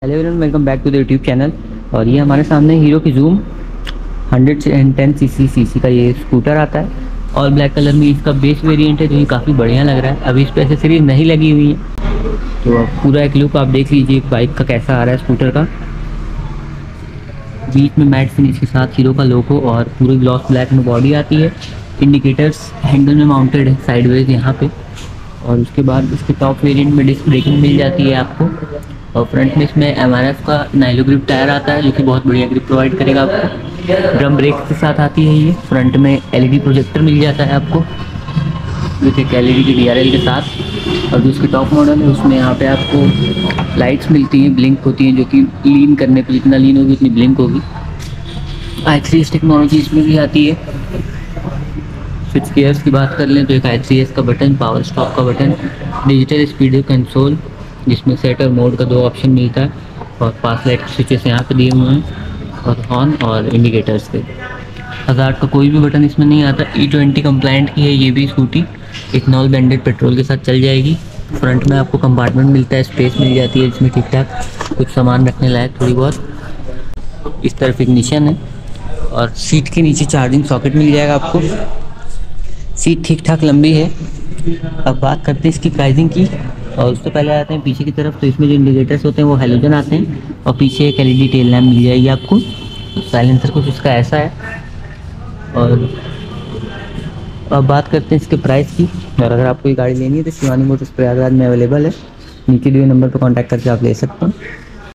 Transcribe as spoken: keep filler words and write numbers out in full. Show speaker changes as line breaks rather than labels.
Hello everyone, welcome back to the YouTube channel. और ये हमारे सामने हीरो की zoom hundred ten C C C C का ये स्कूटर आता है और ब्लैक कलर में इसका बेस वेरिएंट है जो ये काफ़ी बढ़िया लग रहा है। अभी इस पर एसेसरीज नहीं लगी हुई है, तो अब पूरा एक लुक आप देख लीजिए बाइक का कैसा आ रहा है स्कूटर का। बीच में मैट फिनिश के साथ हीरो का लोगो और पूरी ग्लॉस ब्लैक में बॉडी आती है। इंडिकेटर्स हैंडल में माउंटेड है साइडवेज यहाँ पे। और उसके बाद इसके टॉप वेरिएंट में डिस्क ब्रेकिंग मिल जाती है आपको। और फ्रंट में इसमें एम आर एफ का नाइलो ग्रिप टायर आता है जो कि बहुत बढ़िया ग्रिप प्रोवाइड करेगा आपको। ड्रम ब्रेक के साथ आती है ये। फ्रंट में एल ई डी प्रोजेक्टर मिल जाता है आपको विथ एक एल ई डी की डी आर एल के साथ। और जो उसकी टॉप मॉडल है उसमें यहाँ पे आपको लाइट्स मिलती हैं, ब्लिंक होती हैं, जो कि लीन करने पर जितना लीन होगी उतनी ब्लिंक होगी। आई थ्री एस टेक्नोलॉजी इसमें भी आती है। स्विच गियर्स की बात कर लें तो एक आई थ्री एस का बटन, पावर स्टॉप का बटन, डिजिटल स्पीड कंसोल जिसमें सेट और मोड का दो ऑप्शन मिलता है, और पास लाइट स्विचेस यहाँ पे दिए हुए हैं और हॉर्न और इंडिकेटर्स पे। हज़ार्ड का कोई भी बटन इसमें नहीं आता। ई ट्वेंटी कंप्लाइंट की है ये भी स्कूटी, इथनॉल ब्लेंडेड पेट्रोल के साथ चल जाएगी। फ्रंट में आपको कंपार्टमेंट मिलता है, स्पेस मिल जाती है इसमें ठीक ठाक, कुछ सामान रखने लायक थोड़ी बहुत। इस तरफ इग्निशन है और सीट के नीचे चार्जिंग सॉकेट मिल जाएगा आपको। सीट ठीक ठाक लंबी है। अब बात करते हैं इसकी प्राइसिंग की, और उससे पहले आते हैं पीछे की तरफ। तो इसमें जो इंडिकेटर्स होते हैं वो हेलोजन आते हैं और पीछे एक L E D tail lamp मिल जाएगी आपको। साइलेंसर कुछ इसका ऐसा है। और अब बात करते हैं इसके प्राइस की। और अगर आपको ये गाड़ी लेनी है तो शिवानी मोटर्स प्रयागराज में अवेलेबल है। नीचे दिए नंबर पर कॉन्टैक्ट करके आप ले सकते हैं।